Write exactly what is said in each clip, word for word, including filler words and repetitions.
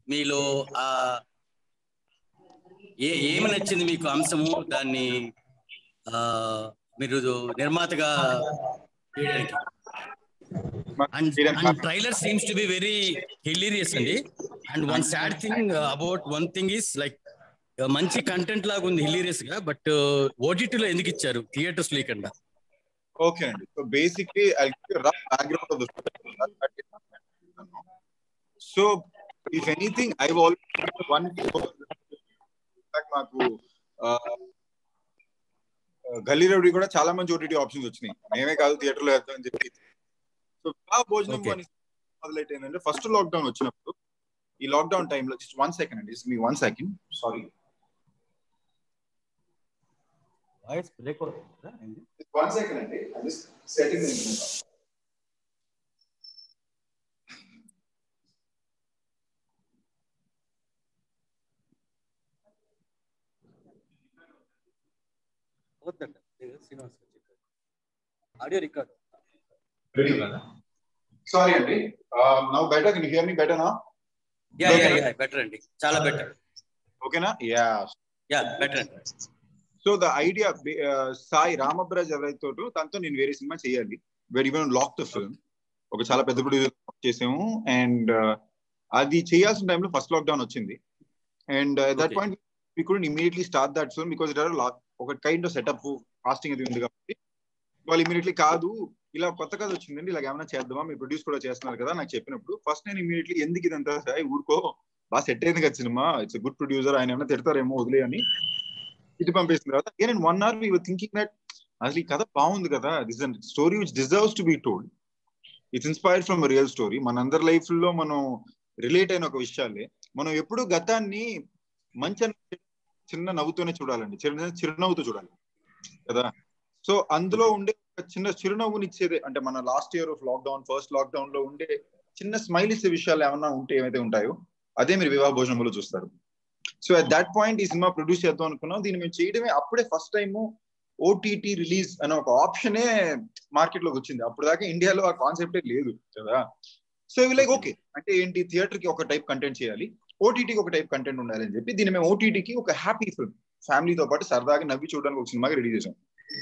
మీలో ఆ ఏ ఏమి నచ్చింది మీకు అంశము, దాన్ని ఆ మీరు నిర్మాతగా చేయడానికి? And and trailer seems to be very hilarious అండి. And one sad thing about one thing is like మంచి కంటెంట్ లాగా ఉంది హిలేరియస్ గా, బట్ ఓటీటీలో ఎందుకు ఇచ్చారు థియేటర్స్ లేకుండా? ఓకే అండి, so basically I give rough background of the story. So if anything I always one మాకు గల్లీ రౌడీ కూడా చాలా మంచి ఓటీటీ ఆప్షన్స్ వచ్చినాయి, మేమే కాదు థియేటర్ లో వేద్దాం అని చెప్పి. సో ఆ భోజనం మొదలెట్ ఏంటంటే ఫస్ట్ లాక్డౌన్ వచ్చినప్పుడు, ఈ లాక్డౌన్ టైంలో జస్ట్ వన్ సెకండ్ అండి, మీ one second sorry voice break అవుతుందా? వన్ సెకండ్ అండి, సెట్టింగ్ ఆడియో రికార్డ్. సారీ అండి, now better, can you hear me better now? Yeah yeah yeah better అండి, చాలా బెటర్. ఓకేనా? యా యా బెటర్ అండి. సో ద ఐడియా, సాయి రామబ్రాజ్ ఎవరైతే దాంతో నేను వేరే సినిమా చేయాలి, very even lock the film, ఒక చాలా పెద్ద ప్రొడ్యూసర్ చేసాము. అండ్ అది చేయాల్సిన టైంలో ఫస్ట్ లాక్డౌన్ వచ్చింది. And that point we couldn't immediately start that film because it are ఒక కైండ్ ఆఫ్ సెటప్ కాస్టింగ్ అది ఉంది కాబట్టి వాళ్ళు ఇమీడియట్లీ కాదు, ఇలా కొత్త కథ వచ్చిందండి, ఇలా ఏమైనా చేద్దామా, మీరు ప్రొడ్యూస్ కూడా చేస్తున్నారు కదా నాకు చెప్పినప్పుడు, ఫస్ట్ నేను ఇమీడియట్లీ ఎందుకు ఇదంతా సాయి ఊరుకో, బాగా సెట్ అయింది కదా సినిమా, ఇట్స్ గుడ్ ప్రొడ్యూసర్, ఆయన ఏమైనా తిడతారేమో వదిలే అని ఇటు పంపేసిన తర్వాత నేను one hour we were thinking that అసలు ఈ కథ బాగుంది కదా, this an story which deserves to be told, it's inspired from real story, మనందరి లైఫ్ లో మనం రిలేట్ అయిన ఒక విషయాలే, మనం ఎప్పుడు గతాన్ని మంచి చిన్న నవ్వుతోనే చూడాలండి, చిన్న చిరునవ్వుతో చూడాలి కదా. సో అందులో ఉండే చిన్న చిరునవ్వుని ఇచ్చేదే, అంటే మన last year of lockdown, first lockdown లో ఉండే చిన్న స్మైల్ ఇచ్చే విషయాలు ఏమన్నా ఉంటే ఏమైతే ఉంటాయో అదే మీరు వివాహ భోజనంలో చూస్తారు. సో అట్ దట్ పాయింట్ ఈ సినిమా ప్రొడ్యూస్ చేద్దాం అనుకున్నాం, దీన్ని మేము చేయడమే అప్పుడే ఫస్ట్ టైము ఓటీటీ రిలీజ్ అనే ఒక ఆప్షనే మార్కెట్ లోకి వచ్చింది, అప్పుడు దాకా ఇండియాలో ఆ కాన్సెప్టే లేదు కదా. సో ఇవి లైక్ ఓకే అంటే ఏంటి, థియేటర్ కి ఒక టైప్ కంటెంట్ చేయాలి, ఓటీటీకి ఒక టైప్ కంటెంట్ ఉండాలి అని చెప్పి దీన్ని మేము ఓటీటీకి ఒక హ్యాపీ ఫిల్మ్, ఫ్యామిలీతో పాటు సరదాగా నవ్వి చూడడానికి ఒక సినిమాకి రెడీ చేసాం.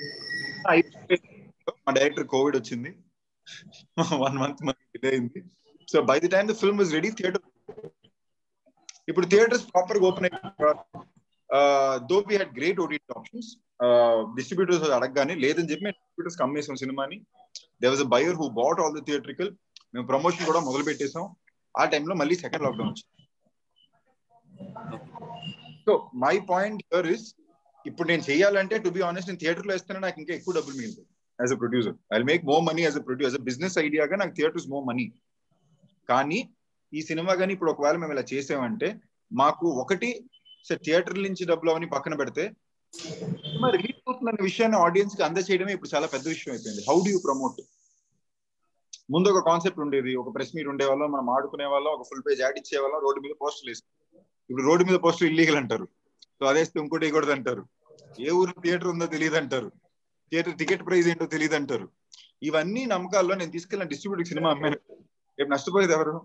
మా డైరెక్టర్ కోవిడ్ వచ్చింది, వన్ మంత్ మనకి డిలే అయింది. So by the time the film was ready, theatre ఇప్పుడు థియేటర్స్ ప్రాపర్ గా ఓపెన్ అయిపోయి, though we had great OTT options, distributors అడగగానే లేదని చెప్పి మేము డిస్ట్రిబ్యూటర్స్ అమ్మేసాం సినిమాని. There was a buyer who bought all the theatrical, మేము ప్రమోషన్ కూడా మొదలు పెట్టేసాం. ఆ టైంలో మళ్ళీ సెకండ్ లాక్డౌన్ వచ్చింది. So my point here is, ఇప్పుడు నేను చేయాలంటే టు బి ఆనెస్ట్ నేను థియేటర్ లో వేస్తేనే నాకు ఇంకా ఎక్కువ డబ్బులు మిగులుతాయి as a producer, I will make more money as a producer, business ఐడియాగా నాకు థియేటర్స్ మోర్ మనీ. కానీ ఈ సినిమా కానీ ఇప్పుడు ఒకవేళ మేము ఇలా చేసామంటే మాకు ఒకటి థియేటర్ నుంచి డబ్బులు అవన్నీ పక్కన పెడితే సినిమా రిలీజ్ అవుతుందన్న విషయాన్ని ఆడియన్స్ కి అందజేయడమే ఇప్పుడు చాలా పెద్ద విషయం అయిపోయింది. How do you promote? ముందు ఒక కాన్సెప్ట్ ఉండేది, ఒక ప్రెస్ మీట్ ఉండే వాళ్ళం, మనం ఆడుకునే వాళ్ళం, ఒక ఫుల్ పేజ్ యాడ్ ఇచ్చే వాళ్ళం, రోడ్డు మీద పోస్టర్లు వేస్తాం. ఇప్పుడు రోడ్డు మీద పోస్టర్ ఇల్లీగల్ అంటారు, సో అదేస్తే ఇంకోటి వేయకూడదు అంటారు, ఏ ఊరు థియేటర్ ఉందో తెలియదు అంటారు, థియేటర్ టికెట్ ప్రైస్ ఏంటో తెలియదు అంటారు. ఇవన్నీ నమ్మకాల్లో నేను తీసుకెళ్ళిన డిస్ట్రిబ్యూటర్ సినిమా అమ్మాను, రేపు నష్టపోయేది ఎవరు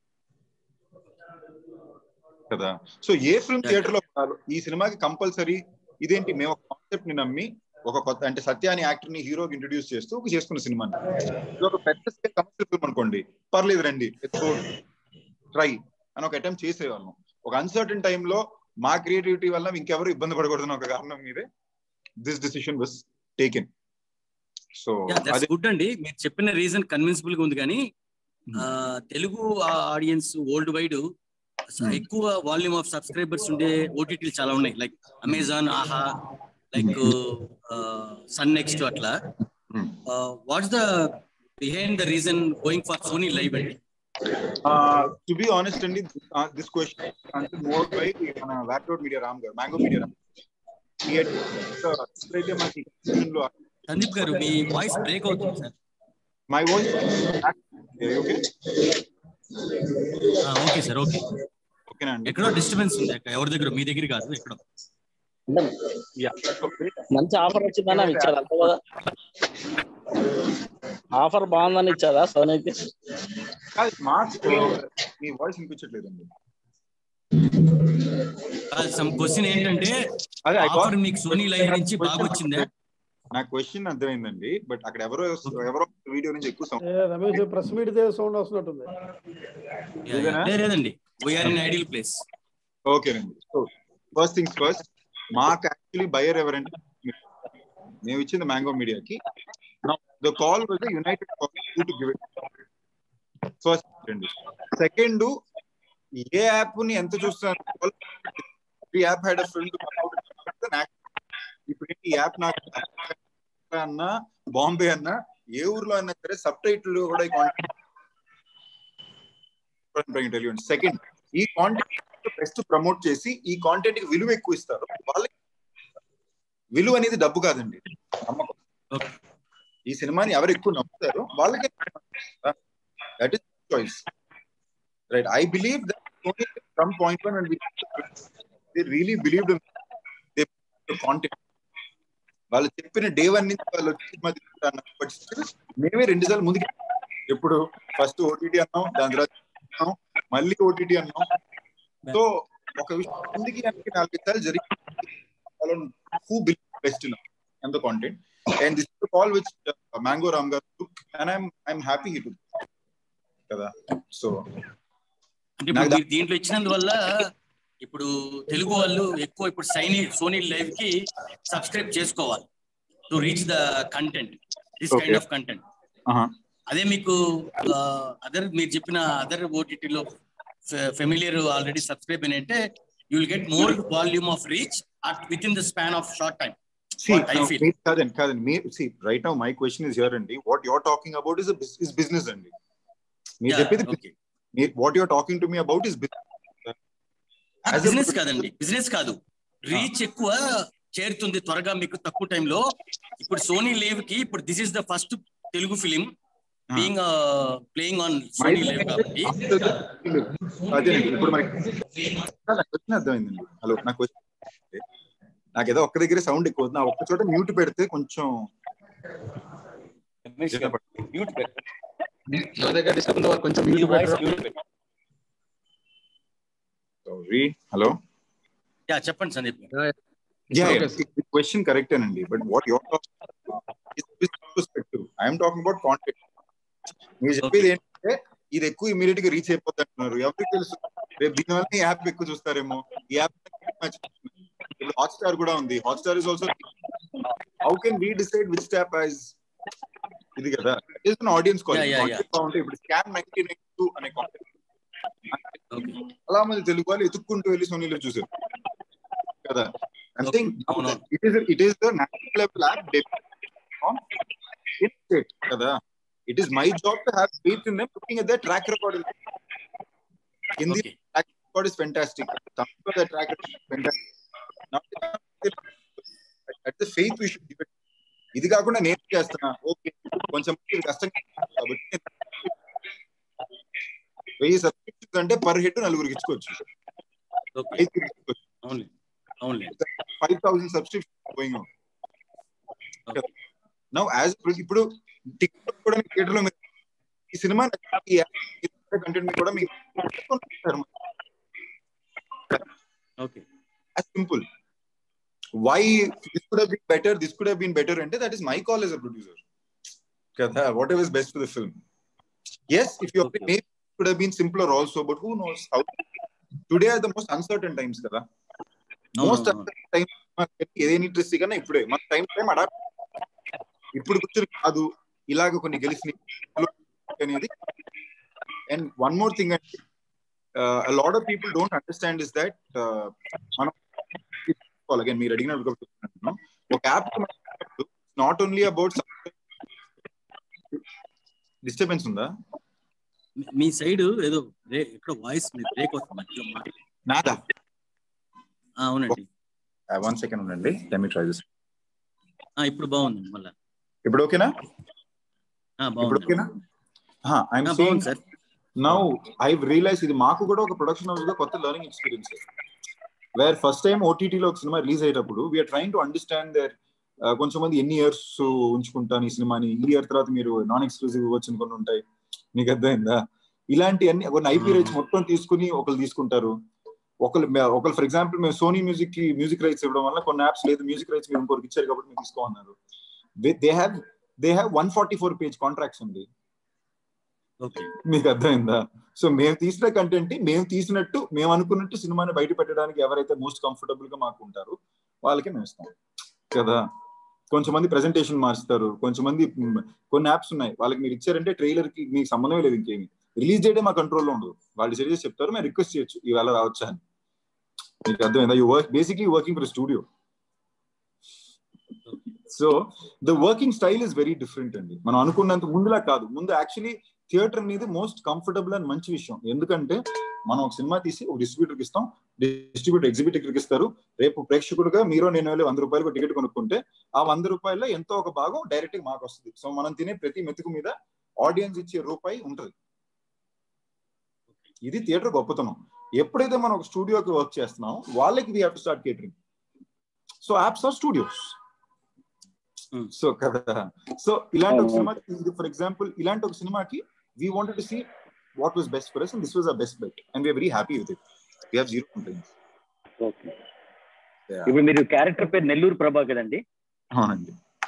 కదా. సో ఏ ఫిల్మ్ థియేటర్ లో ఈ సినిమాకి కంపల్సరీ ఇదేంటి, మేము ఒక కాన్సెప్ట్ ని నమ్మి ఒక కొత్త అంటే సత్య అని యాక్టర్ ని హీరోకి ఇంట్రొడ్యూస్ చేస్తూ ఒక చేసుకున్న సినిమాని, ఇది ఒక పెద్ద స్కేల్ కమర్షియల్ ఫిల్మ్ అనుకోండి, పర్లేదు రండి ట్రై అని ఒక అటెంప్ట్ చేసేవాళ్ళం. ఒక అన్సర్టన్ టైంలో మా క్రియేటివిటీ వల్ల ఇంకెవరు ఇబ్బంది పడకూడదు ఒక కారణం మీదే this decision was taken. So that's good అండి, మీరు చెప్పిన రీజన్ కన్విన్సిబుల్ గా ఉంది. కానీ తెలుగు ఆడియన్స్ వరల్డ్ వైడ్ ఎక్కువ వాల్యూమ్ ఆఫ్ సబ్స్క్రైబర్స్ ఉండే ఓటీటీలు చాలా ఉన్నాయి, like Amazon, Aha, like Sun Next అట్లా. What's the behind the reason going for Sony Live అండి? టు బి ఆనెస్ట్ అండి, దిస్ క్వశ్చన్ అంటే మోర్ బై మన వ్యాక్డౌట్ మీడియా రామ్ గారు, మ్యాంగో మీడియా రామ్. సందీప్ గారు మీ వాయిస్ బ్రేక్ అవుతుంది sir. My voice okay okay sir, okay ఓకేనా అండి? ఎక్కడో డిస్టర్బెన్స్ ఉంది, ఎవరి దగ్గర, మీ దగ్గర కాదు, ఎక్కడో. మంచి ఆఫర్ వచ్చిందని ఇచ్చారు అంతే కదా, ఆఫర్ బాగుందని ఇచ్చారా సోనీకి? మా మీ వాయిస్ వినిపించట్లేదండి. సమ్ క్వశ్చన్ ఏంటంటే ఆఫర్ మీకు సోనీ లైవ్ నుంచి బాగా వచ్చిందా? నా క్వశ్చన్ అర్థమైందండి, బట్ అక్కడ ఎవరో ఎవరో వీడియో నుంచి ఎక్కువ sound. Ramesh press meet sound వస్తున్నట్టుంది. లేదండి, we are in ideal place. ఓకేనండి. సో ఫస్ట్ థింగ్స్ ఫస్ట్, మాకు యాక్చువల్లీ బయర్ ఎవరంటే మేము ఇచ్చింది మ్యాంగో మీడియాకి. The call was the united to give it. First అండి. సెకండ్, ఏ యాప్ ని ఎంత చూస్తున్నారు, ఈ app had a film to come out. ఇప్పుడు ఈ యాప్ నాకు అన్నా బాంబే అన్నా ఏ ఊర్లో అన్నా సరే సబ్ టైటిల్ కూడా ఈ కాంటెంట్. సెకండ్, ఈ కాంటెంట్ బెస్ట్ ప్రమోట్ చేసి ఈ కాంటెంట్ కి విలువ ఎక్కువ ఇస్తారు. వాళ్ళకి విలువ అనేది డబ్బు కాదండి, నమ్మకం. ఈ సినిమాని ఎవరు ఎక్కువ నమ్ముతారో వాళ్ళకే that is choice, right? I believe that from point one and they really believed in the content. వాళ్ళు చెప్పిన డే వన్ నుంచి వాళ్ళు సినిమా తీసుకుంటారు. బట్ స్టిల్ మేమే రెండు సార్లు ముందుకు, ఎప్పుడు ఫస్ట్ ఓటీటీ అన్నాం, దాని తర్వాత మళ్ళీ ఓటీటీ అన్నాం. సో ఒక విషయం ముందుకి నాలుగు సార్లు జరిగింది. Who believes best in the content, and this is the call which uh, Mango Ramgar took, and I'm I'm happy he took kada. So ఇప్పుడు మీరు దీంట్లో ఇచ్చినందువల్ల ఇప్పుడు తెలుగు వాళ్ళు ఎక్కువ ఇప్పుడు సైని సోనీ లైవ్ కి సబ్స్క్రైబ్ చేసుకోవాలి to reach the content, this kind of content. అదే మీకు అదర్ మీరు చెప్పిన అదర్ ఓటీటీలో ఫెమిలియర్ ఆల్రెడీ సబ్స్క్రైబ్ అని అంటే you will get more volume of reach at within the span of short time. See, I no, feel. Kadan, Kadan, me, see, right now my question is here, Andy. What you're talking about is a is business, Andy. Yeah, okay. What you're talking to me about is business. As business కాదండి, business కాదు. Reach ఎక్కువ చేరుతుంది త్వరగా మీకు తక్కువ టైంలో. ఇప్పుడు Sony Live కి ఇప్పుడు this is the first Telugu film being uh, playing on Sony Live కాబట్టి అదేనండి. ఇప్పుడు మనకి నాకు క్వశ్చన్ అర్థమైందండి. హలో, నాకు క్వశ్చన్, నాకు ఏదో ఒక్క దగ్గర సౌండ్ ఎక్కువ అవుతుంది. ఒక్క చోట మ్యూట్ పెడితే కొంచెం హలో చెప్పండి సందీప్. క్వశ్చన్ కరెక్టేనండి, but what your perspective, I'm talking about content. మీరు చెప్పేది ఏంటంటే ఇది ఎక్కువ ఇమీడియట్ గా రీచ్ అయిపోతుంది అంటున్నారు. ఎవరికి తెలుసు, రేపు దీనివల్ల ఈ యాప్ ఎక్కువ చూస్తారేమో. ఈ యాప్ హాట్ స్టార్ కూడా ఉంది. Hotstar is also. How can we decide which app as ఇది కదా, ఇస్ అన్ ఆడియన్స్ కాల్. ఇప్పుడు స్కామ్ నైన్టీన్ ఎయిటీ టూ అనే కాంటెంట్ చాలా మంది తెలుగు వాళ్ళు ఎత్తుక్కుంటూ వెళ్ళి సోనీలో చూసారు కదా. I think it is it is the national level app కదా. It is my job to have faith in them, looking at their track record. Hindi okay. track record is fantastic. Tamil their track record is fantastic. Now, at the faith we should give it. ఇది కాకుండా నేను చేస్తున్నా, okay కొంచెం కష్టంగా కాబట్టి వెయ్యి subscriptions అంటే per head నలుగురికి ఇచ్చుకోవచ్చు, ఐదుగురికి ఇచ్చుకోవచ్చు. Five thousand subscription going on. Now as ఇప్పుడు టిక్టాక్ కూడా థియేటర్ లో ఈ సినిమా కంటెంట్ కూడా మీకు simple. Why this could have been better, this could have been better అంటే that is my call as a producer కదా. Whatever is best for the film. yes, if you okay. maybe it could have been simpler also, but who knows how. Today are the most uncertain times kada. No, most no, no. uncertain times ఏదేని ట్రిస్ట్ కన్నా ఇప్పుడే మన time time adapt. ఇప్పుడు కూర్చొని కాదు ఇలాగ కొన్ని గెలిచిన అనేది. అండ్ వన్ మోర్ థింగ్ అంటే a lot of people don't understand is that మనం అగైన్ మీరు అడిగినప్పుడు ఒక app not only about disturbance ఉందా మీ సైడ్ ఏదో ఇక్కడ వాయిస్ బ్రేక్ అవుతుంది మధ్యలో నాదా? అవునండి. వన్ సెకండ్ ఉండండి, లెట్ మీ ట్రై దిస్. ఇప్పుడు బాగుంది మళ్ళీ. ఇప్పుడు ఓకేనా? ఇప్పుడు ఓకేనా? I am saying sir now I realise ఇది మాకు కూడా ఒక ప్రొడక్షన్ హౌస్ గా కొత్త learning experience. Where first time ఓటీటీలో ఒక సినిమా రిలీజ్ అయ్యేటప్పుడు we're trying to understand there. కొంచెం మంది ఎన్ని ఇయర్స్ ఉంచుకుంటాను ఈ సినిమాని, ఈ ఇయర్ తర్వాత మీరు నాన్ ఎక్స్క్లూజివ్ ఇవ్వచ్చు కొన్ని ఉంటాయి, మీకు అర్థమైందా? ఇలాంటి అన్ని కొన్ని ఐపీ రైట్స్ మొత్తం తీసుకుని ఒకరు తీసుకుంటారు. ఒకళ్ళు ఒకళ్ళు ఫర్ ఎగ్జాంపుల్ మేము సోనీ మ్యూజిక్ కి మ్యూజిక్ రైట్స్ ఇవ్వడం వల్ల కొన్ని యాప్స్ లేదు, మ్యూజిక్ రైట్స్ మీరు ఇంకొకరికి ఇచ్చారు కాబట్టి మీరు తీసుకోమన్నారు. They have they have one forty four page contracts ఉంది. మీకు అర్థమైందా? సో మేము తీసిన కంటెంట్ మేము తీసినట్టు మేము అనుకున్నట్టు సినిమాని బయట పెట్టడానికి ఎవరైతే మోస్ట్ కంఫర్టబుల్ గా మాకు ఉంటారో వాళ్ళకి మేము ఇస్తాం కదా. కొంచెమంది ప్రెజెంటేషన్ మార్చుతారు, కొంచెమంది కొన్ని యాప్స్ ఉన్నాయి వాళ్ళకి మీరు ఇచ్చారంటే ట్రైలర్ కి మీకు సంబంధమే లేదు, ఇంకేమి రిలీజ్ డేటే మా కంట్రోల్లో ఉండదు. వాళ్ళు సరిగ్గా చెప్తారు, మేము రిక్వెస్ట్ చేయొచ్చు ఇవాళ రావచ్చా అని. మీకు అర్థమైందా? You work basically working for studio. So the working style is very different అండి. మనం అనుకున్నంత ముందులా కాదు. ముందు యాక్చువల్లీ థియేటర్ అనేది మోస్ట్ కంఫర్టబుల్ అండ్ మంచి విషయం. ఎందుకంటే మనం ఒక సినిమా తీసి ఒక డిస్ట్రిబ్యూటర్కి ఇస్తాం, డిస్ట్రిబ్యూటర్ ఎగ్జిబిటర్కి ఇస్తారు. రేపు ప్రేక్షకుడుగా మీరు నేను వెళ్ళి వంద రూపాయలకు టికెట్ కొనుక్కుంటే ఆ వంద రూపాయల్లో ఎంతో ఒక భాగం డైరెక్ట్ గా మాకు వస్తుంది. సో మనం తినే ప్రతి మెతుకు మీద ఆడియన్స్ ఇచ్చే రూపాయి ఉంటుంది. ఇది థియేటర్ గొప్పతనం. ఎప్పుడైతే మనం ఒక స్టూడియోకి వర్క్ చేస్తున్నాం వాళ్ళకి we have to start catering. So apps are studios. So కదా, సో ఇలాంటి ఒక సినిమా ఫర్ ఎగ్జాంపుల్ ఇలాంటి ఒక సినిమాకి we wanted to see what was best for us and this was our best bet and we are very happy with it. We have zero complaints. Okay. ఇప్పుడు మీరు character పేరు నెల్లూరు ప్రభా కదండి? అవునండి.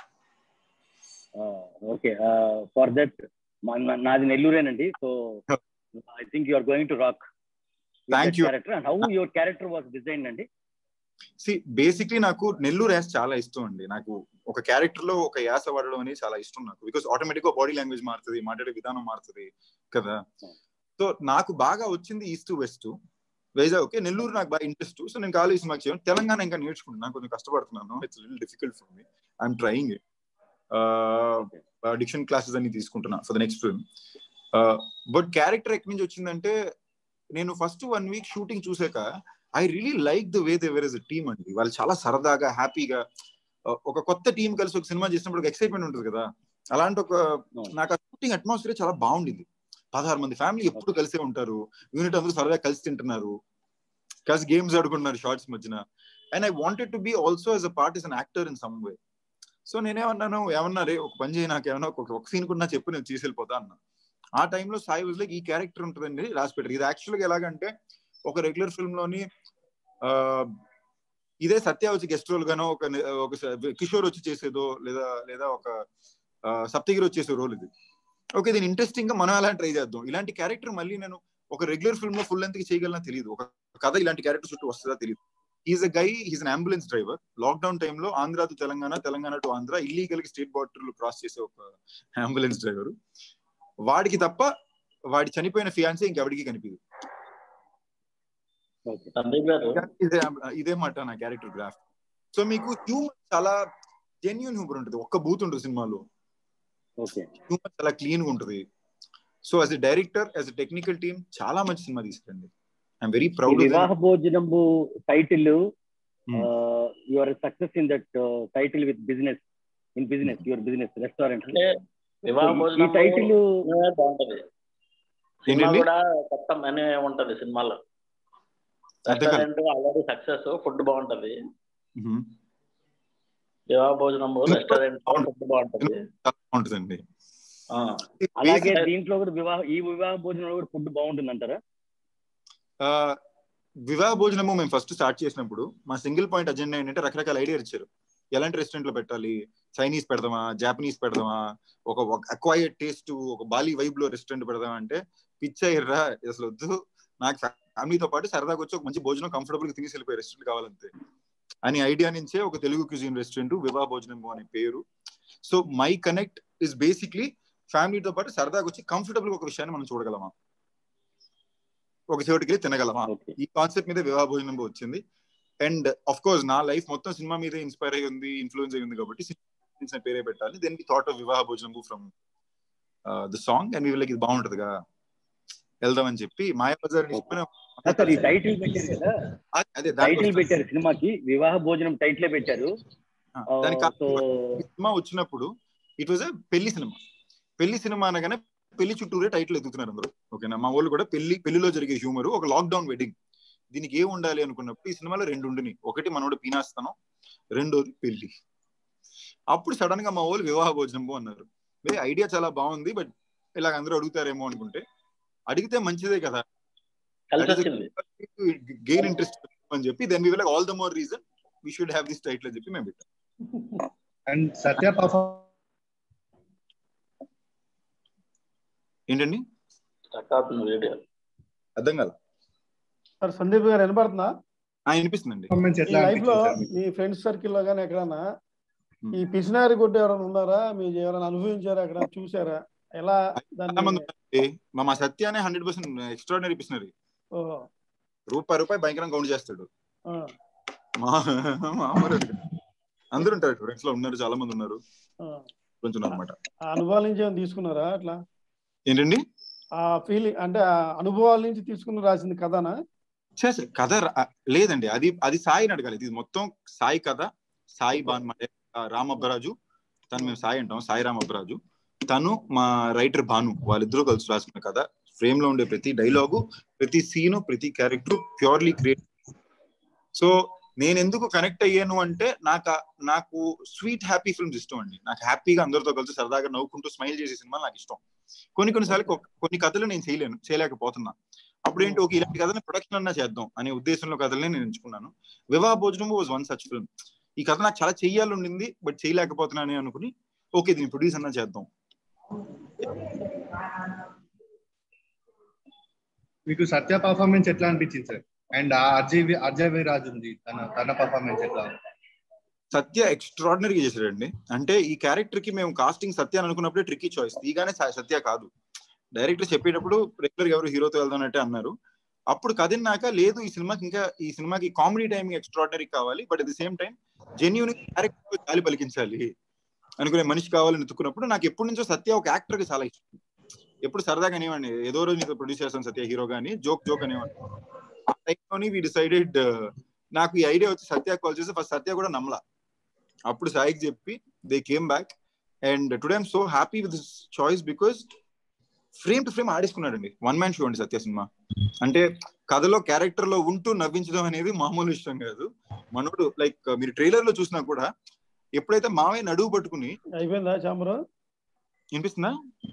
Okay, for that నాది నెల్లూరేనండి. So I think you are going to rock. Thank you. Character and how your character was designed అండి? See basically నాకు నెల్లూరు యాస చాలా ఇష్టం అండి. నాకు ఒక క్యారెక్టర్ లో ఒక యాస వాడడం అనేది చాలా ఇష్టం నాకు. బికాస్ ఆటోమేటిక్ గా బాడీ లాంగ్వేజ్ మారుతుంది, మాట్లాడే విధానం మారుతుంది కదా. సో నాకు బాగా వచ్చింది east west. Vizag okay, Nellore నాకు బాగా ఇంట్రెస్ట్. సో నేను కాలేజ్ సినిమా చేయను. తెలంగాణ ఇంకా నేర్చుకుంటున్నాను, కొంచెం కష్టపడుతున్నాను. It's little difficult for me. I'm trying it. Diction classes అన్ని తీసుకుంటున్నా for the next film. But character ఎక్కడి నుంచి వచ్చిందంటే నేను ఫస్ట్ వన్ వీక్ షూటింగ్ చూసాక I really like the way they wear yes a team అండి. వాళ్ళు చాలా సరదాగా హ్యాపీగా ఒక కొత్త టీం కలిసి ఒక సినిమా చేసినప్పుడు ఒక ఎక్సైట్మెంట్ ఉంటుంది కదా. అలాంటి ఒక నాకు ఆ షూటింగ్ అట్మాస్ఫియర్ చాలా బాగుండింది. పదహారు మంది ఫ్యామిలీ ఎప్పుడు కలిసే ఉంటారు, యూనిట్ అందరూ సరదాగా కలిసి తింటున్నారు, కలిసి గేమ్స్ ఆడుకుంటున్నారు షార్ట్స్ మధ్యన. And I wanted to be also as a part as an actor in some way. So నేనేమన్నాను, ఏమన్నా రే ఒక పని చేయి, నాకు ఏమన్నా ఒక సీన్ కూడా చెప్పి నేను తీసుకెళ్ళిపోతా అన్నా. ఆ టైంలో సాయి వాజ్ లైక్ ఈ క్యారెక్టర్ ఉంటుందండి రాసి పెట్టారు. ఇది యాక్చువల్గా ఎలాగంటే ఒక రెగ్యులర్ ఫిల్మ్ లోని ఆ ఇదే సత్య వచ్చి గెస్ట్ రోల్ గానో ఒక ఒక కిషోర్ వచ్చి చేసేదో లేదా లేదా ఒక సప్తగిరి వచ్చేసే రోల్ ఇది. ఓకే, దీని ఇంట్రెస్టింగ్ గా మనం అలా ట్రై చేద్దాం. ఇలాంటి క్యారెక్టర్ మళ్ళీ నేను ఒక రెగ్యులర్ ఫిల్మ్ లో ఫుల్ లెంత్ కి చేయగలనా తెలియదు, ఒక కథ ఇలాంటి క్యారెక్టర్ చుట్టూ వస్తుందా తెలియదు. Is a guy, is an ambulance driver. Lockdown టైంలో Andhra to Telangana, Telangana to Andhra illegal గా స్టేట్ బార్డర్ క్రాస్ చేసే ఒక అంబులెన్స్ డ్రైవర్. వాడికి తప్ప వాడి చనిపోయిన ఫియాన్సీ ఇంకెవడికి కనిపించదు. ఇదే ఇదే మాట నా క్యారెక్టర్ గ్రాఫ్. సో మీకు హ్యూమర్ చాలా జెన్యూన్ హ్యూమర్ ఉంటుంది, ఒక్క బూత్ ఉంటుంది సినిమాలో. హ్యూమర్ చాలా క్లీన్ గా ఉంటుంది. So as a director, as a technical team చాలా మంచి సినిమా తీసుకురండి. I'm very proud. Vivaha Bhojanamu title, you are success in that title with business, in business your business restaurant. Vivaha Bhojanam ఈ టైటిల్ బాగుంటది, సినిమా కూడా కొత్త మెనూ ఉంటది సినిమాలో. రెస్టారెంట్ ఆల్రెడీ సక్సెస్, ఫుడ్ బాగుంటది. వివాహ భోజనం రెస్టారెంట్ ఫుడ్ బాగుంటది. అలాగే దీంట్లో కూడా వివాహ ఈ వివాహ భోజనంలో కూడా ఫుడ్ బాగుంటుంది అంటారా? వివాహ భోజనము మేము ఫస్ట్ స్టార్ట్ చేసినప్పుడు మా సింగిల్ పాయింట్ అజెండా ఏంటంటే రకరకాల ఐడియా ఇచ్చారు. ఎలాంటి రెస్టారెంట్ లో పెట్టాలి, చైనీస్ పెడదామా, జాపనీస్ పెడదామా, ఒక అక్వైర్డ్ టేస్ట్ ఒక బాలీ వైబ్ లో రెస్టారెంట్ పెడదామా అంటే పిచ్చయ్యర్రా అసలు వద్దు, నాకు ఫ్యామిలీతో పాటు సరదాగా వచ్చి ఒక మంచి భోజనం కంఫర్టబుల్ గా తినేసి వెళ్ళిపోయే రెస్టారెంట్ కావాలంతే అని ఐడియా నుంచే ఒక తెలుగు క్యూజిన్ రెస్టారెంట్ వివాహ భోజనం అనే పేరు. So my connect is basically ఫ్యామిలీతో పాటు సరదాగా వచ్చి కంఫర్టబుల్ గా ఒక విషయాన్ని మనం చూడగలమా, ఒక చోటుకి వెళ్ళి తినగలమా, ఈ కాన్సెప్ట్ మీద వివాహ భోజనం వచ్చింది. అండ్ ఆఫ్ కోర్స్ నా లైఫ్ మొత్తం సినిమా మీద ఇన్స్పైర్ అయ్యి ఉంది, ఇన్ఫ్లుయెన్స్ అయ్యి ఉంది కాబట్టి సినిమా పేరే పెట్టాలి. Then we thought of Vivaha Bhojanam from the song and we like ఇది బాగుంటదిగా వెళ్దాం అని చెప్పి మాయాబజార్ టైటిల్ పెట్టారు కదా, అదే టైటిల్ పెట్టారు సినిమాకి, వివాహ భోజనం టైటిల్ పెట్టారు. సినిమా వచ్చినప్పుడు ఇట్ వాజ్ ఎ పెళ్లి సినిమా. పెళ్లి సినిమా అనగానే పెళ్లి చుట్టూరే టైటిల్ ఎదుగుతున్నారు అందరూ. ఓకేనా, మా వాళ్ళు కూడా పెళ్లి పెళ్లిలో జరిగే హ్యూమర్, ఒక లాక్డౌన్ వెడ్డింగ్, దీనికి ఏ ఉండాలి అనుకున్నప్పుడు ఈ సినిమాలో రెండు ఉండిని, ఒకటి మనోడు పీనాస్తాను, రెండోది పెళ్లి. అప్పుడు సడన్ గా మా వాళ్ళు వివాహ భోజనం అన్నారు. ఐడియా చాలా బాగుంది, బట్ ఇలాగ అందరూ అడుగుతారేమో అనుకుంటే, అడిగితే మంచిదే కదా, గెయిన్ ఇంట్రెస్ట్ అని చెప్పి then we will all the more reason we should have this title అని చెప్పి మేము పెట్టాం. అండ్ సత్య పర్ఫార్మ్ ఏంటండి అర్థం కాల సార్ సందీప్ గారు వినపడుతుందా? వినిపిస్తుందండి. లైఫ్ లో మీ ఫ్రెండ్స్ సర్కిల్ లో కానీ ఎక్కడన్నా ఈ పిసినారి కొట్టు ఎవరైనా ఉన్నారా? మీరు ఎవరైనా అనుభవించారా? అక్కడ చూసారా? ఎలా దాన్ని? మా సత్య అనే హండ్రెడ్ పర్సెంట్ ఎక్స్ట్రాడినరీ పిసినరీ. రూపాయి రూపాయి భయంకరంగా కౌంట్ చేస్తాడు. అందరూ ఉంటారు ఫ్రెండ్స్ లో ఉన్నారు, చాలా మంది ఉన్నారు కొంచెం అనమాట. ఆ అనుభవాల నుంచి ఏమైనా తీసుకున్నారా అట్లా? ఏంటండి ఆ ఫీలింగ్ అంటే ఆ అనుభవాల నుంచి తీసుకుని రాసింది కథనా? కథ లేదండి, అది అది సాయిని అడగాలి. ఇది మొత్తం సాయి కథ. సాయి బాన్ రామబ్బరాజు, తను మేము సాయి అంటాం, సాయి రామబ్బరాజు. తను మా రైటర్ భాను, వాళ్ళిద్దరూ కలిసి రాసుకున్న కథ. ఫ్రేమ్ లో ఉండే ప్రతి డైలాగు, ప్రతి సీను, ప్రతి క్యారెక్టర్ ప్యూర్లీ క్రియేటివ్. సో నేను ఎందుకు కనెక్ట్ అయ్యాను అంటే నాకు నాకు స్వీట్ హ్యాపీ ఫిల్మ్స్ ఇష్టం అండి. నాకు హ్యాపీగా అందరితో కలిసి సరదాగా నవ్వుకుంటూ స్మైల్ చేసే సినిమా నాకు ఇష్టం. కొన్ని కొన్నిసార్లు కొన్ని కథలు నేను చేయలేను, చేయలేకపోతున్నా. అప్పుడు ఏంటి, ఒక ఇలాంటి కథని ప్రొడక్షన్ అన్నా చేద్దాం అనే ఉద్దేశంలో కథలనే నేను ఎంచుకున్నాను. వివాహ భోజనం వాజ్ వన్ సచ్ ఫిల్మ్. ఈ కథ నాకు చాలా చెయ్యాలి ఉండింది, బట్ చేయలేకపోతున్నాను అనుకుని ఓకే దీన్ని ప్రొడ్యూస్ అన్నా చేద్దాం. మీకు సత్య పర్ఫార్మెన్స్ ఎట్లా అనిపించింది సార్? అండ్ అజయ్ అజయ్ రాజు ఉంది, తన తన పర్ఫార్మెన్స్ ఎట్లా? సత్య ఎక్స్ట్రాడినరీగా చేశాడండి. అంటే ఈ క్యారెక్టర్ కి మేము కాస్టింగ్ సత్య అని అనుకున్నప్పుడే ట్రిక్కీ చాయిస్. తీగానే సత్య కాదు, డైరెక్టర్ చెప్పేటప్పుడు రెగ్యులర్ ఎవరు హీరోతో వెళ్దాం అంటే అన్నారు. అప్పుడు కదిన్నాక లేదు, ఈ సినిమాకి ఇంకా ఈ సినిమాకి కామెడీ టైమింగ్ ఎక్స్ట్రాడినరీ కావాలి, but at the same time genuine character గాలి పలికించాలి అనుకునే మనిషి కావాలని ఎత్తుకున్నప్పుడు నాకు ఎప్పటి నుంచో సత్య ఒక యాక్టర్ కి చాలా ఇష్టం. ఎప్పుడు సరదాగా అనేవాడిని, ఏదో రోజు నీతో ప్రొడ్యూస్ చేస్తాను సత్య హీరో గానీ, జోక్ జోక్ అనేవాడిని. ఆ టైంలోని వి డిసైడెడ్, నాకు ఈ ఐడియా వచ్చి సత్య కాల్ చేసి ఫస్ట్ సత్య కూడా నమ్మలా. అప్పుడు సాయికి చెప్పి they came back and today I'm so happy with this choice because frame to frame ఆడేసుకున్నాడండి. వన్ మ్యాన్ షో అండి సత్య సినిమా. అంటే కథలో క్యారెక్టర్ లో ఉంటూ నవ్వించడం అనేది మామూలు ఇష్టం కాదు. మనోడు లైక్ మీరు ట్రైలర్ లో చూసినా కూడా ఎప్పుడైతే మావయ్య నడువు పట్టుకుని అయిపోయిందా చాంబరు వినిపిస్తుందా?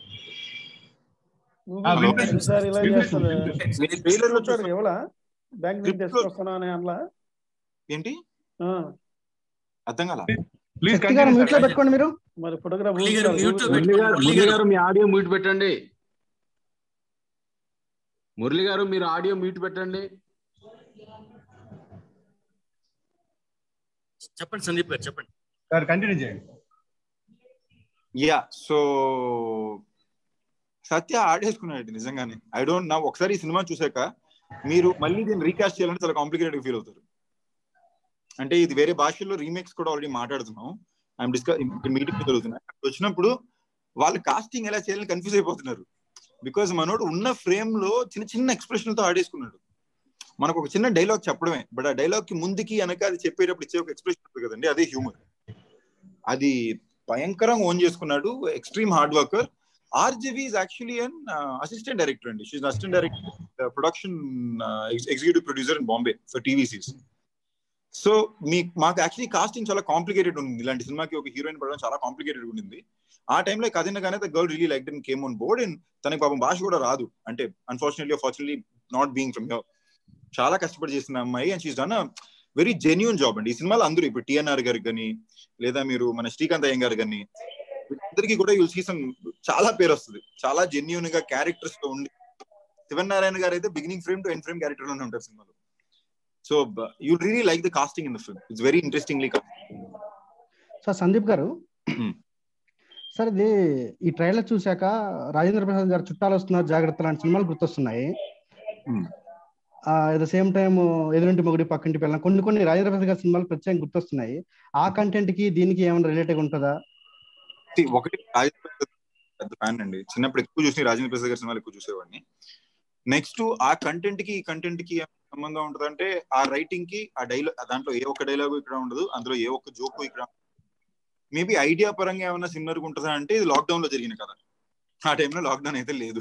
ఏంటి అర్థం కాల? పెట్టుకోండి మీరు. మరి ఫోటోగ్రాఫ్ మురళి గారు మీ ఆడియో మ్యూట్ పెట్టండి. మురళి గారు మీరు ఆడియో మ్యూట్ పెట్టండి. చెప్పండి సందీప్ గారు, చెప్పండి సార్, కంటిన్యూ చేయండి. యా, సో సత్య ఆడేసుకున్నాడు నిజంగానే. ఐ డోంట్ నో, ఒకసారి ఈ సినిమా చూసాక మీరు మళ్ళీ దీన్ని రీకాస్ట్ చేయాలంటే చాలా కాంప్లికేటెడ్ ఫీల్ అవుతారు. అంటే ఇది వేరే భాషల్లో రీమేక్స్ కూడా ఆల్రెడీ మాట్లాడుతున్నాం. ఐఎమ్ డిస్కస్ మీటింగ్ జరుగుతున్నాయి. వచ్చినప్పుడు వాళ్ళు కాస్టింగ్ ఎలా చేయాలని కన్ఫ్యూజ్ అయిపోతున్నారు. బికాజ్ మనోడు ఉన్న ఫ్రేమ్ లో చిన్న చిన్న ఎక్స్ప్రెషన్తో ఆడేసుకున్నాడు. మనకు ఒక చిన్న డైలాగ్ చెప్పడమే, బట్ ఆ డైలాగ్ కి ముందుకి వెనక అది చెప్పేటప్పుడు ఇచ్చే ఒక ఎక్స్ప్రెషన్ ఉంటుంది కదండి, అదే హ్యూమర్. అది భయంకరంగా ఓన్ చేసుకున్నాడు. Extreme hard worker. RGV is actually an uh, assistant director అండి. She's an assistant director, uh, production uh, executive producer in Bombay for T V Cs. So మీ మాకు యాక్చువల్లీ కాస్టింగ్ చాలా కాంప్లికేటెడ్ ఉంది. ఇలాంటి సినిమాకి ఒక హీరోయిన్ పడడం చాలా కాంప్లికేటెడ్ ఉండింది. ఆ టైంలో కదినగానే the girl really liked and came on board. And తనకి పాపం భాష కూడా రాదు, అంటే unfortunately fortunately not being from here. చాలా కష్టపడి చేసిన అమ్మాయి and she's done a very genuine job అండి. ఈ సినిమాలో అందరూ ఇప్పుడు టిఎన్ఆర్ గారికి కానీ లేదా మీరు మన శ్రీకాంత్ అయ్యంగారు కానీ అందరికీ కూడా యూల్ సీ సమ్ చాలా పేరు వస్తుంది. చాలా జెన్యూన్ గా క్యారెక్టర్స్ తో ఉండి, శివనారాయణ గారు అయితే beginning frame to end frame character లోనే ఉంటారు సినిమాలో. So you really like the casting in the film. It's very interestingly casting. Sir Sandeep garu, sir ఇది ఈ ట్రైలర్ చూశాక రాజేంద్ర ప్రసాద్ గారు చుట్టాలు వస్తున్నారు జాగ్రత్త లాంటి సినిమాలు గుర్తొస్తున్నాయి. At the same time Edurinti Mogudi పక్కింటి పిల్లలు కొన్ని కొన్ని రాజేంద్ర ప్రసాద్ గారి సినిమాలు ప్రత్యేకంగా గుర్తొస్తున్నాయి. ఆ కంటెంట్ కి దీనికి ఏమైనా రిలేటెడ్ ఉంటుందా? ఒకటి రాజేంద్ర ప్రసాద్ పెద్ద ఫ్యాన్ అండి. చిన్నప్పుడు ఎక్కువ చూసి రాజేంద్ర ప్రసాద్ గారి సినిమాలు ఎక్కువ చూసేవాడిని. నెక్స్ట్ ఆ కంటెంట్ కి ఈ కంటెంట్ కి సంబంధం ఉంటుంది అంటే ఆ రైటింగ్ కి ఆ డైలాగ్, దాంట్లో ఏ ఒక్క డైలాగు ఇక్కడ ఉండదు, అందులో ఏ ఒక్క జోకు ఇక్కడ. మేబీ ఐడియా పరంగా ఏమైనా సిమిలర్ గా ఉంటుందా అంటే ఇది లాక్డౌన్ లో జరిగిన కదా. ఆ టైంలో లాక్డౌన్ అయితే లేదు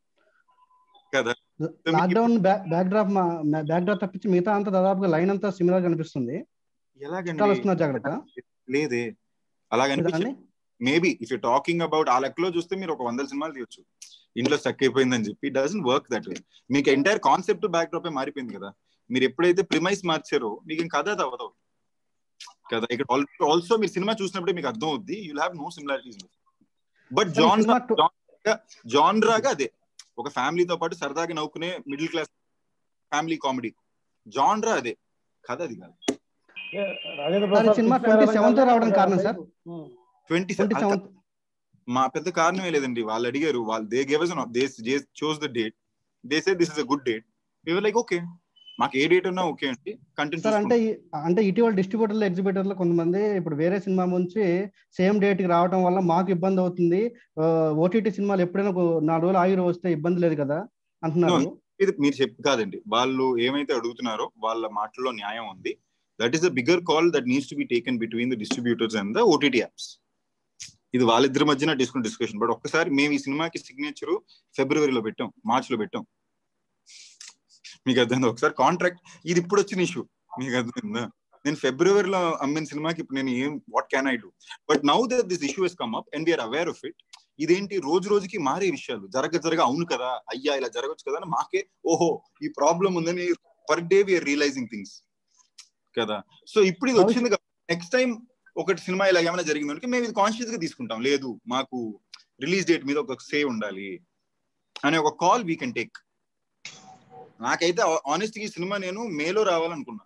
కదా. Lockdown backdrop backdrop తప్పించి మిగతా అంతా దాదాపుగా లైన్ అంతా సిమిలర్ గా అనిపిస్తుంది. ఎలాగండి జాగ్రత్త లేదే అలాగనిపించింది. Maybe if you talking about ఆ లెక్కలో చూస్తే మీరు ఒక వందల సినిమాలు తీయొచ్చు ఇంట్లో స్టక్ అయిపోయిందని చెప్పి. Doesn't work that way. మీకు ఎంటైర్ కాన్సెప్ట్ బ్యాక్ డ్రాప్ మారిపోయింది కదా. మీరు ఎప్పుడైతే ప్రిమైస్ మార్చారో మీకు ఏం కథ అవ్వదు కదా. ఇక్కడ ఆల్సో మీరు సినిమా చూసినప్పుడే మీకు అర్థం అవుద్ది, you have no similarities. But genre జాన్రాగా అదే ఒక ఫ్యామిలీతో పాటు సరదాగా నవ్వుకునే middle class family comedy genre అదే, కథ అది కాదు. సినిమా ట్వంటీ సెవెంత్ రావడానికి కారణం సార్ ట్వంటీ సెవెంత్ మా పెద్ద కారణమే లేదండి. వాళ్ళు అడిగారు, వాళ్ళు they gave us they chose the date, they said this is a good date, we were like okay, మాకు ఏ డేట్ ఉన్నా ఓకే అండి. కంటెంట్ సార్ అంటే అంటే ఇటీవల డిస్ట్రిబ్యూటర్లు ఎగ్జిబిటర్లు కొంతమంది ఇప్పుడు వేరే సినిమా నుంచి సేమ్ డేట్ కి రావడం వల్ల మాకు ఇబ్బంది అవుతుంది, ఓటీటీ సినిమాలు ఎప్పుడైనా నాలుగు రోజులు ఆగిరు వస్తే ఇబ్బంది లేదు కదా అంటున్నారు. ఇది మీరు చెప్పు కాదండి, వాళ్ళు ఏమైతే అడుగుతున్నారో వాళ్ళ మాటల్లో న్యాయం ఉంది. That is a bigger call that needs to be taken between the distributors and the OTT apps. ఇది వాళ్ళిద్దరి మధ్యన తీసుకున్న డిస్కషన్. బట్ ఒక్కసారి మేము ఈ సినిమాకి సిగ్నేచర్ ఫిబ్రవరిలో పెట్టాం, మార్చ్ లో పెట్టాం. మీకు అర్థమైందా? ఒకసారి కాంట్రాక్ట్ ఇది ఇప్పుడు వచ్చిన ఇష్యూ, మీకు అర్థమైందా? నేను ఫిబ్రవరిలో అమ్మిన సినిమాకి ఇప్పుడు నేను ఏం what can I do? But now that this issue has come up and we're aware of it. ఇదేంటి రోజు రోజుకి మారే విషయాలు, జరగ జరగ అవును కదా, అయ్యా ఇలా జరగచ్చు కదా అని మాకే ఓహో ఈ ప్రాబ్లం ఉందని per day we're realizing things కదా. సో ఇప్పుడు ఇది వచ్చింది కదా, నెక్స్ట్ టైం ఒకటి సినిమా ఇలా ఏమైనా జరిగిందంటే మేము ఇది కాన్షియస్ గా తీసుకుంటాం, లేదు మాకు రిలీజ్ డేట్ మీద ఒక సే ఉండాలి అనే ఒక కాల్ వీ కెన్ టేక్. నాకైతే ఆనెస్ట్ ఈ సినిమా నేను మేలో రావాలనుకున్నా,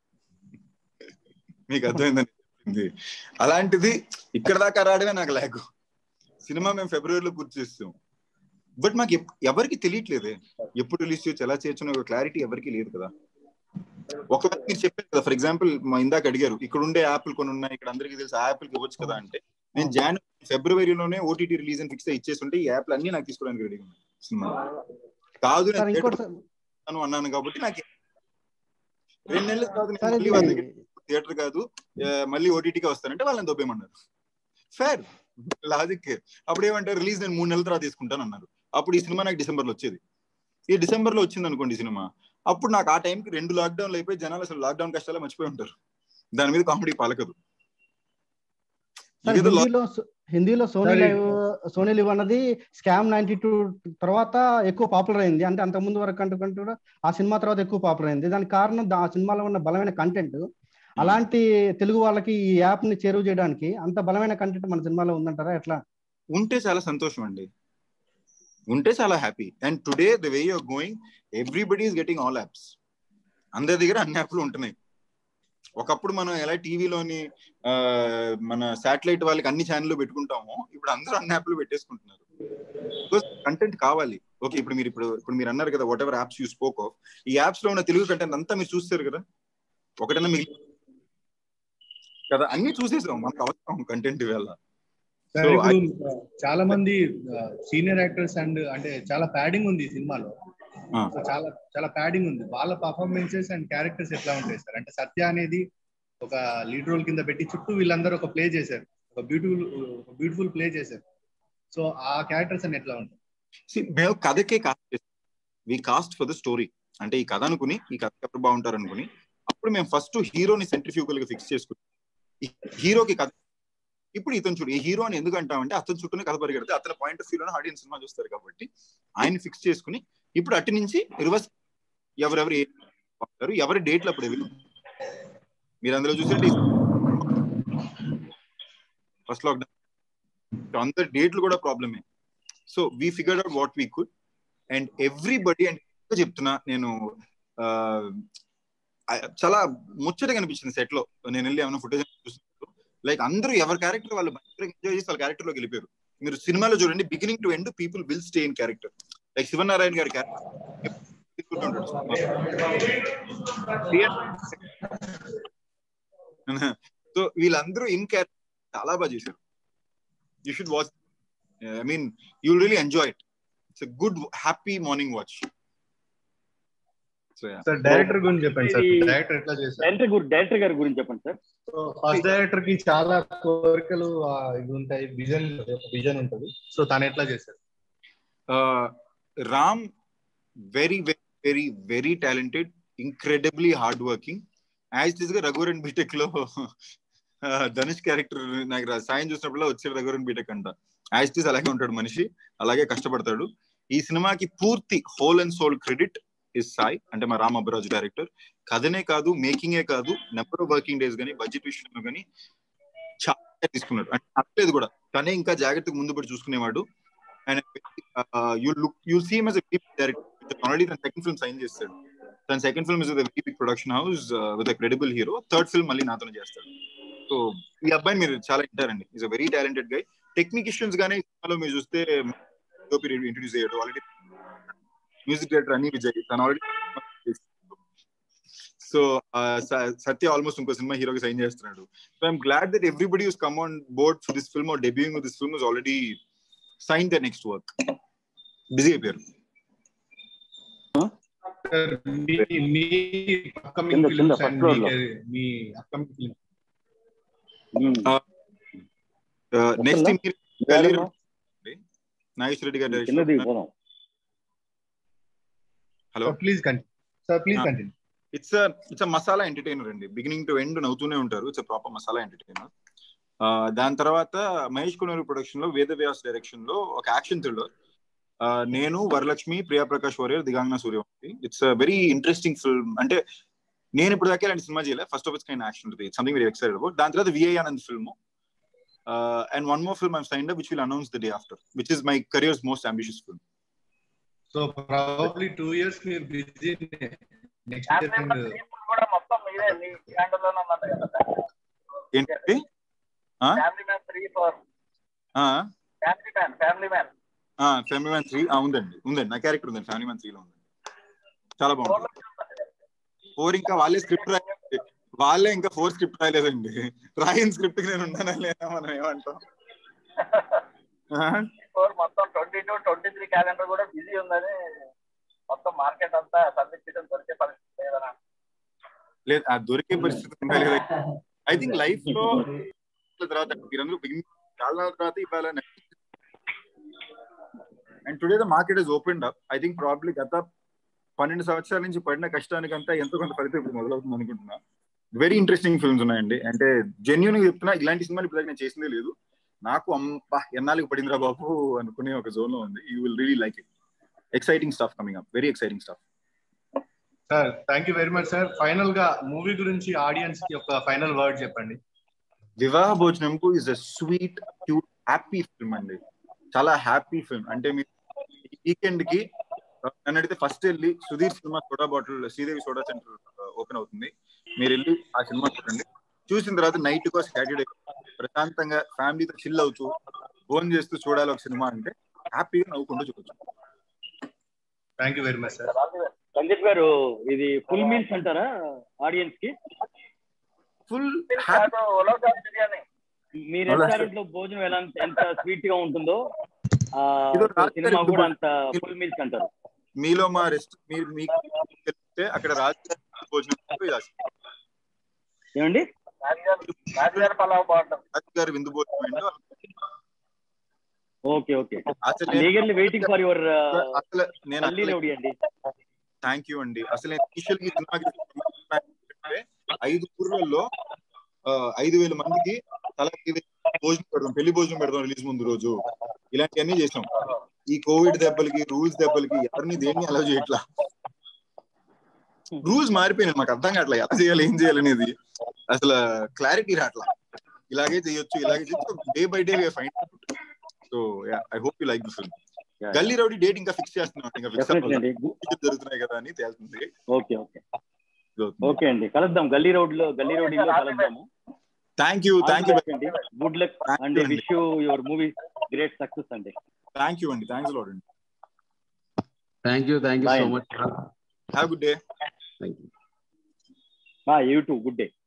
మీకు అర్థమైందని. అలాంటిది ఇక్కడ దాకా రావడమే నాకు లేకు. సినిమా మేము ఫిబ్రవరిలో పూర్తి చేస్తాం, బట్ మాకు ఎవరికి తెలియట్లేదే ఎప్పుడు రిలీజ్ చేయొచ్చు, ఎలా చేయొచ్చు ఒక క్లారిటీ ఎవరికి లేదు కదా. ఒకవేళ మీరు చెప్పారు కదా, ఫర్ ఎగ్జాంపుల్ మా ఇందాక అడిగారు ఇక్కడ ఉండే యాప్లు కొన్ని ఉన్నాయి, ఇక్కడ అందరికీ తెలుసు ఆ యాప్లకి ఇవ్వచ్చు కదా అంటే, నేను జాన్ ఫిబ్రవరిలోనే ఓటీటీ రిలీజ్ అని ఫిక్స్ ఇచ్చేస్తుంటే ఈ యాప్లు అన్ని నాకు తీసుకోవడానికి రెడీ ఉన్నాయి. సినిమా కాదు నేను అన్నాను కాబట్టి నాకు రెండు నెలలు కాదు థియేటర్ కాదు మళ్ళీ ఓటీటీకి వస్తానంటే వాళ్ళని దొబ్బేమన్నారు. Fair logic. అప్పుడు ఏమంటారు, రిలీజ్ నేను మూడు నెలల తర్వాత తీసుకుంటాను అన్నారు. అప్పుడు ఈ సినిమా నాకు డిసెంబర్ లో వచ్చేది. ఈ డిసెంబర్ లో వచ్చింది అనుకోండి సినిమా, అప్పుడు నాకు ఆ టైంకి రెండు లాక్డౌన్లు అయిపోయి జనాలు అసలు లాక్డౌన్ కష్టాలే మర్చిపోయి ఉంటారు. దాని మీద కామెడీ పాలకదు. హిందీలో సోనీ లైవ్ సోనీ లివ్ అన్నది స్కామ్ నైన్టీ టూ తర్వాత ఎక్కువ పాపులర్ అయింది. అంటే అంత ముందు వరకు అంటూ కూడా ఆ సినిమా తర్వాత ఎక్కువ పాపులర్ అయింది. దానికి కారణం ఆ సినిమాలో ఉన్న బలమైన కంటెంట్. అలాంటి తెలుగు వాళ్ళకి ఈ యాప్ ని చేరువ చేయడానికి అంత బలమైన కంటెంట్ మన సినిమాలో ఉందంటారా? ఎట్లా ఉంటే చాలా సంతోషం అండి, ఉంటే చాలా happy. And today the way you're going everybody is getting all apps. అందరి దగ్గర అన్ని యాప్లు ఉంటున్నాయి. ఒకప్పుడు మనం ఎలా టీవీలోని మన శాటిలైట్ వాళ్ళకి అన్ని ఛానళ్ళు పెట్టుకుంటామో ఇప్పుడు అందరూ అన్ని యాప్లు పెట్టేసుకుంటున్నారు. కంటెంట్ కావాలి. ఓకే, ఇప్పుడు మీరు ఇప్పుడు ఇప్పుడు మీరు అన్నారు కదా, whatever apps you spoke of, ఈ యాప్స్ లో ఉన్న తెలుగు కంటెంట్ అంతా మీరు చూస్తారు కదా, ఒకటన్నా మిగిలి కదా, అన్ని చూసేసాం. మనకు అవసరం కంటెంట్ ఇవాళ. చాలా మంది సీనియర్ యాక్టర్స్ అండ్ అంటే చాలా ప్యాడింగ్ ఉంది సినిమాలో, చాలా చాలా ప్యాడింగ్ ఉంది. వాళ్ళ పర్ఫార్మెన్సెస్ అండ్ క్యారెక్టర్స్ ఎట్లా ఉంటాయి సార్? అంటే సత్య అనేది ఒక లీడ్ రోల్ కింద పెట్టి చుట్టూ వీళ్ళందరూ ఒక ప్లే చేశారు, ఒక బ్యూటిఫుల్ బ్యూటిఫుల్ ప్లే చేశారు. సో ఆ క్యారెక్టర్స్ అని ఎట్లా ఉంటాయి? మేము కథకే కాస్ట్ చేస్తాం, we cast for the story. అంటే ఈ కథ అనుకుని ఈ కథ ఎవరు బాగుంటారు అనుకుని అప్పుడు మేము ఫస్ట్ హీరోని సెంట్రిఫ్యూగల్ గా ఫిక్స్ చేసుకుంటాం. ఈ హీరోకి కథ ఇప్పుడు ఇతను చూడు, ఈ హీరో అని ఎందుకు అంటామంటే అతను చుట్టూనే కథ పరిగెడితే అతని పాయింట్ ఆఫ్ వ్యూలోనే ఆడియన్స్ సినిమా చూస్తారు కాబట్టి ఆయన ఫిక్స్ చేసుకుని ఇప్పుడు అటు నుంచి రివర్స్ ఎవరెవరు ఏరు ఎవరి డేట్లు అప్పుడు మీరు అందులో చూసే ఫస్ట్ లాక్డౌన్ అందరి డేట్లు కూడా ప్రాబ్లమే. So we figured out what we could and everybody. And చెప్తున్నా నేను చాలా ముచ్చటగా అనిపించింది సెట్ లో. నేను వెళ్ళి ఏమైనా ఫుటేజ్ చూసినప్పుడు లైక్ అందరూ ఎవరి క్యారెక్టర్ వాళ్ళు ఎంజాయ్ చేసి వాళ్ళ క్యారెక్టర్ లోకి వెళ్ళిపోయారు. మీరు సినిమాలో చూడండి, beginning to end people will stay in character. Like Sivanarayana గారి క్యారెక్టర్ సో వీళ్ళందరూ ఇన్ క్యారెక్టర్ చాలా బాగా చేశారు. You should watch. I mean you will really enjoy it. It's a good happy morning watch. Sir director గురించి చెప్పండి sir. Director ఎట్లా చేశారు? Director director గారి గురించి చెప్పండి సార్. ఫస్ట్ డైరెక్టర్ కి చాలా కోరికలు ఇవి ఉంటాయి, విజన్ విజన్ ఉంటుంది. సో తను ఎట్లా చేశారు? Ram very very very very talented, incredibly hard working. As it is గా రఘువరన్ బీటెక్ లో ధనుష్ క్యారెక్టర్ నాకు సాయం చూసినప్పుడు వచ్చే రఘువరన్ బీటెక్ అంట. యాజ్ ఇట్ ఈస్ అలాగే ఉంటాడు మనిషి, అలాగే కష్టపడతాడు. ఈ సినిమాకి పూర్తి whole and soul credit is Sai, అంటే మా రామ్ అబ్బరాజు డైరెక్టర్. కథనే కాదు, మేకింగే కాదు, నెంబర్ ఆఫ్ వర్కింగ్ డేస్ కానీ బడ్జెట్ విషయంలో కానీ చాలా తీసుకున్నాడు. అంటే అట్లేదు కూడా తనే ఇంకా జాగ్రత్తగా ముందు పడి చూసుకునేవాడు. And you look you see him as a director. Already తన సెకండ్ ఫిల్మ్ సైన్ చేస్తాడు. తన second film is with very big production house with a credible hero. Third film మళ్ళీ నాతోనే చేస్తాడు. సో ఈ అబ్బాయిని మీరు చాలా వింటారండి. Is a very talented guy. Technicians గానే సినిమాలో మీరు చూస్తే ఇంట్రొడ్యూస్ అయ్యాడు. ఆల్రెడీ మ్యూజిక్ డైరెక్టర్ అని విజయ్ తను ఆల్రెడీ. సో సత్య ఆల్మోస్ట్ ఇంకో సినిమా హీరోకి సైన్ చేస్తున్నాడు. So I'm glad that everybody who's come on board for this film are debuting with this film is already sign the next work. Busy అయిపోయారు. Next Nageswara Reddy గారి direction. Hello, please continue sir, please continue. It's it's a masala entertainer అండి. Beginning to end నవ్వుతూనే ఉంటారు. It's a proper masala entertainer. దాని తర్వాత Mahesh కొనూరు production లో Vedavyas direction లో ఒక యాక్షన్ థ్రిల్లర్. నేను, Varalakshmi, Priya Prakash Varrier, Digangana Suryavanshi. It's a very interesting film. అంటే నేను ఇప్పుడు దాకా ఇలాంటి సినిమా చేయలేదు. First of its kind action ఉంటుంది. Something very excited about. దాని తర్వాత VI Anand film and one more film I signed up which will announce the day after, which is my career's most ambitious film. So probably two years మీరు busy. Next కూడా మొత్తం మీరే మీ హ్యాండిల్లోనే ఉన్నది కదా సార్. ఏంటి? Family man three four family man family man family man three ఉందండి ఉందండి నా క్యారెక్టర్ ఉందండి ఫ్యామిలీ మ్యాన్ త్రీలో ఉందండి. చాలా బాగుంది. ఫోర్ ఇంకా వాళ్ళే స్క్రిప్ట్ రాయలేదు. వాళ్ళే ఇంకా ఫోర్ స్క్రిప్ట్ రాయలేదండి. రాయన్ స్క్రిప్ట్ కి నేను ఉన్నానా లేదా మనం ఏమంటాం. ఫోర్ మొత్తం twenty two twenty three calendar కూడా బిజీ ఉందని మొత్తం మార్కెట్ అంతా సబ్మిట్ చేయడం దొరికే పరిస్థితి లేదనా? లేదు, ఆ దొరికే పరిస్థితి ఉందా లేదా. ఐ థింక్ లైఫ్ లో తర్వాత మీరందరూ చాలా తర్వాత ఇవాళ and today the market is opened up. I think probably గత పన్నెండు సంవత్సరాల నుంచి పడిన కష్టానికంతా ఎంతో కొంత ఫలితం ఇప్పుడు మొదలవుతుంది అనుకుంటున్నా. వెరీ ఇంట్రెస్టింగ్ ఫిల్మ్స్ ఉన్నాయండి. అంటే జెన్యూన్ గా చెప్తున్నా, ఇలాంటి సినిమాలు ఇప్పుడు నేను చేసిందే లేదు. నాకు అమ్మా ఎన్నాళ్ళకి పడిందిరా బాబు అనుకునే ఒక జోన్ లో ఉంది. You will really like it. Exciting stuff coming up, very exciting stuff. Sir thank you very much sir. Final గా మూవీ గురించి ఆడియన్స్ కి ఒక ఫైనల్ వర్డ్ చెప్పండి. వివాహ భోజనంకు is a sweet cute happy film అండి. చాలా హ్యాపీ ఫిల్మ్. అంటే మీరు వీకెండ్ కి నన్ను అడిగితే ఫస్ట్ వెళ్ళి Sudheer cinema soda bottle Sridevi soda centre open అవుతుంది, మీరు వెళ్ళి ఆ సినిమా చూడండి. చూసిన తర్వాత నైట్ కో సాటర్డే ప్రశాంతంగా ఫ్యామిలీతో చిల్ అవుతూ ఫోన్ చేస్తూ చూడాలి ఒక సినిమా అంటే హ్యాపీగా నవ్వుకుంటూ చూడొచ్చు. Thank you very much sir. Sandeep garu, ఇది ఫుల్ మీల్స్ అంటారా ఆడియన్స్ కి? ఫుల్ బిర్యానీ మీ రెస్టారెంట్ లో భోజనం ఎలా ఎంత స్వీట్ గా ఉంటుందో సినిమా కూడా అంత ఫుల్ మీల్స్ అంటారు. మీలో మా రెస్ట్ మీరు మీకు తెలిస్తే అక్కడ రాజు భోజనం ఏమండి రాజుగారి విందు భోజనం. Okay okay legally waiting for your అసలు నేను అండి. థ్యాంక్ యూ అండి. అసలు ఇనిషియల్ ఐదు ఊర్లలో ఐదు వేల మందికి తల భోజనం పెడదాం, పెళ్లి భోజనం పెడదాం రిలీజ్ ముందు రోజు. ఇలాంటివన్నీ చేసాం. ఈ కోవిడ్ దెబ్బలకి రూల్స్ దెబ్బలకి ఎవరిని దేన్ని అలౌ చేయట్లా. రూల్స్ మారిపోయినాయి, మాకు అర్థం కావట్లా ఎలా చేయాలి ఏం చేయాలి అనేది. అసలు క్లారిటీ రావట్లా. ఇలాగే చేయొచ్చు ఇలాగే చేయొచ్చు. Day by day we find out. So I hope you like the film. Gully Rowdy date ఇంకా ఫిక్స్ చేస్తున్నాం. ఇంకా ఫిక్స్ జరుగుతున్నాయి కదా అని తేలుతుంది. ఓకే ఓకే ఓకే అండి, కలుద్దాం గల్లీ రోడ్ లో గల్లీ రోడ్ లో కలుద్దాము. థ్యాంక్ యూ థ్యాంక్ యూ అండి. Good luck and wish you your movie great success అండి. థ్యాంక్ యూ అండి. థ్యాంక్స్ లాట్ అండి. Thank you thank you so much. Have good day. Thank you. Bye you to good day.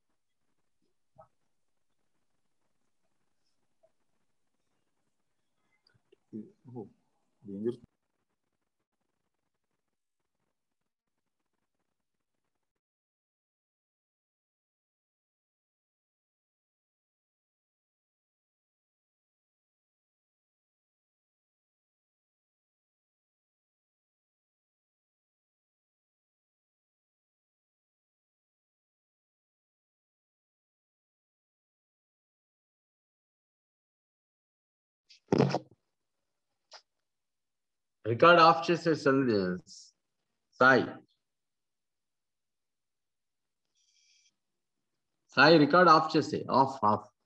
Record off చేసే Sai. Sai record off చేసే off of